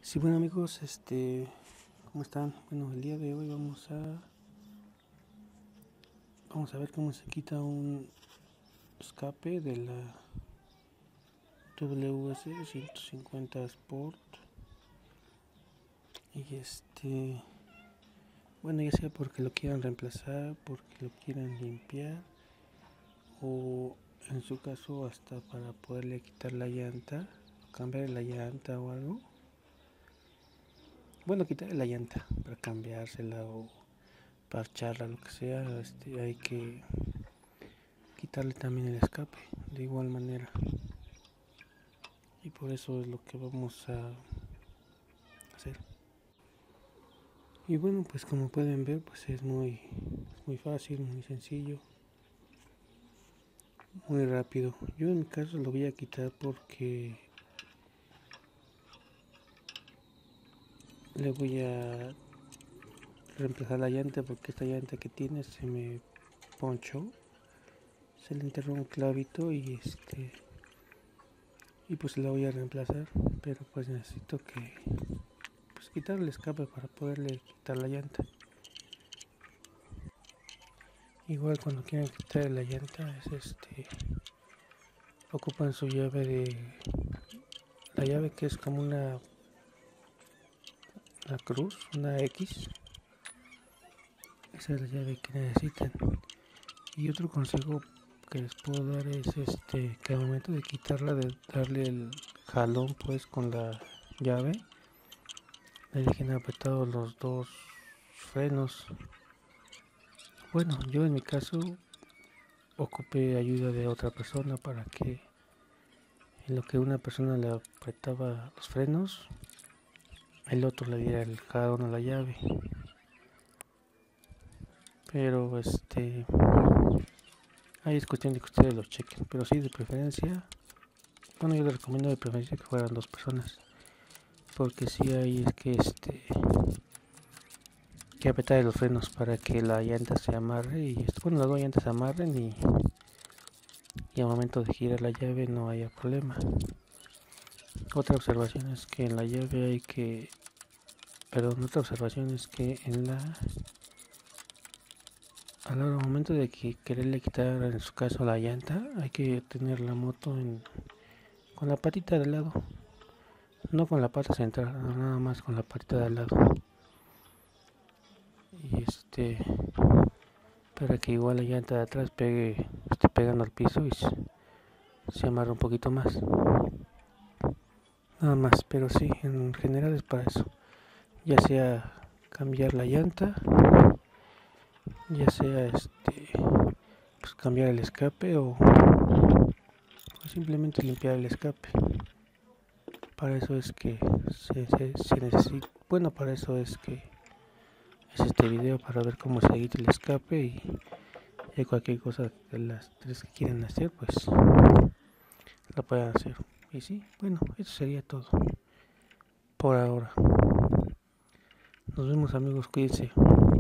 Sí, bueno amigos, ¿cómo están? Bueno, el día de hoy vamos a ver cómo se quita un escape de la WS-150 Sport. Y bueno, ya sea porque lo quieran reemplazar, porque lo quieran limpiar, o en su caso hasta para poderle quitar la llanta, cambiar la llanta o algo. Bueno, quitarle la llanta para cambiársela o parcharla, lo que sea, hay que quitarle también el escape de igual manera, y por eso es lo que vamos a hacer. Y bueno, pues como pueden ver, pues es muy fácil, muy sencillo, muy rápido. Yo en mi caso lo voy a quitar porque le voy a reemplazar la llanta, porque esta llanta que tiene se me ponchó, se le enterró un clavito y pues la voy a reemplazar, pero pues necesito que quitarle el escape para poderle quitar la llanta. Igual cuando quieren quitar la llanta ocupan su llave la llave que es como una cruz, una X. Esa es la llave que necesitan. Y otro consejo que les puedo dar es que al momento de quitarla, de darle el jalón pues con la llave, le dejen apretados los dos frenos. Bueno, yo en mi caso ocupé ayuda de otra persona para que en lo que una persona le apretaba los frenos, el otro le diera el jalón a la llave. Pero ahí es cuestión de que ustedes lo chequen, pero sí, de preferencia, bueno, yo les recomiendo de preferencia que fueran dos personas, porque sí hay que apretar los frenos para que la llanta se amarre y bueno, las dos llantas se amarren y al momento de girar la llave no haya problema. Otra observación es que en la llave otra observación es que al momento de quererle quitar en su caso la llanta, hay que tener la moto con la patita de lado, no con la pata central, nada más con la patita de lado, y para que igual la llanta de atrás esté pegando al piso y se amarre un poquito más, nada más. Pero sí, en general es para eso, ya sea cambiar la llanta, ya sea pues cambiar el escape o simplemente limpiar el escape. Para eso es que se necesita, bueno, para eso es que es este video, para ver cómo se quita el escape y cualquier cosa de las tres que quieren hacer, pues la pueden hacer. Y sí, bueno, eso sería todo por ahora. Nos vemos amigos, cuídense.